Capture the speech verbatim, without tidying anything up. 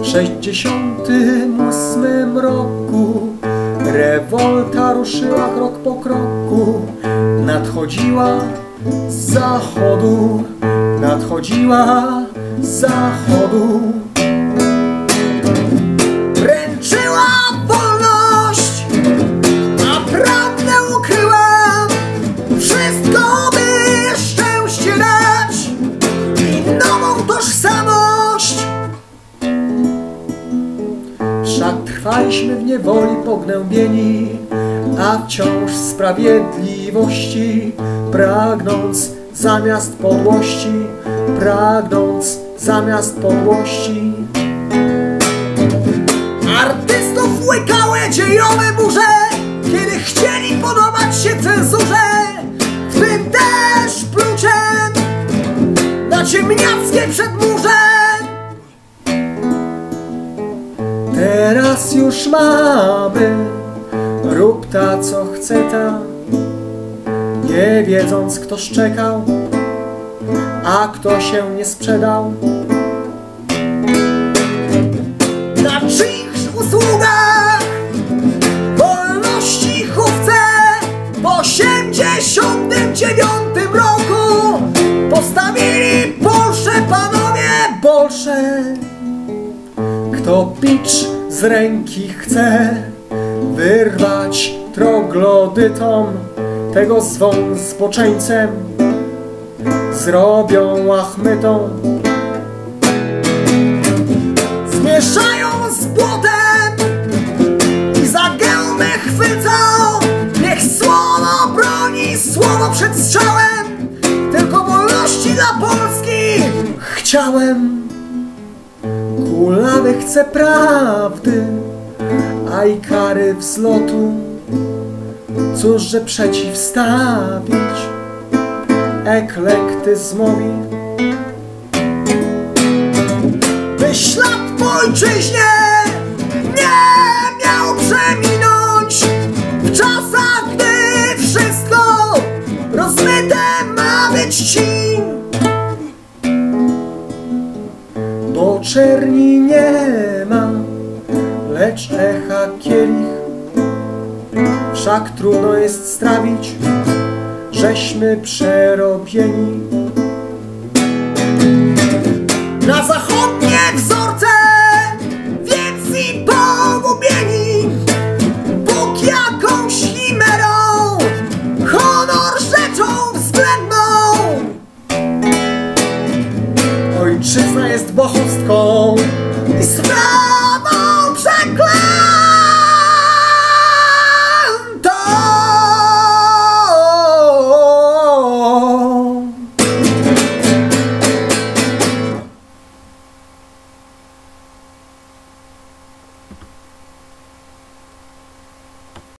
sześćdziesiątym ósmym roku rewolta ruszyła krok po kroku. Nadchodziła z zachodu, nadchodziła z zachodu. Wręczyła wolność, a prawdę ukryła. Wszystko by szczęście dać i nową tożsamość. Wszak trwaliśmy w niewoli pognębieni, a wciąż sprawiedliwości pragnąc zamiast podłości, pragnąc zamiast podłości. Artystów łykały dziejowe burze, kiedy chcieli podobać się cenzurze, w tym też pluciem na ciemniackie przedmurze. Teraz już mamy, rób ta co chce ta, nie wiedząc kto szczekał, a kto się nie sprzedał. Na czyichś usługach wolności chówce w osiemdziesiątym dziewiątym roku postawili bolsze panowie bolsze. Kto bicz z ręki chce wyrwać troglodytom, tego zwą zboczeńcem zrobią łachmytą. Zmieszają z błotem i za gębę chwycą. Niech słowo broni słowo przed strzałem. Tylko wolności dla Polski chciałem. Kulawy chce prawdy, a i kary wzlotu. Cóż, że przeciwstawić eklektyzmowi. By ślad po ojczyźnie nie miał przeminąć w czasach, gdy wszystko rozmyte ma być ci. Bo czerni nie ma, lecz echa kielich. Wszak trudno jest strawić, żeśmy przerobieni na zachodnie wzorce, więc i pogubieni. Bóg jakąś chimerą, honor rzeczą względną. Ojczyzna jest bohostką i sprawiedliwością.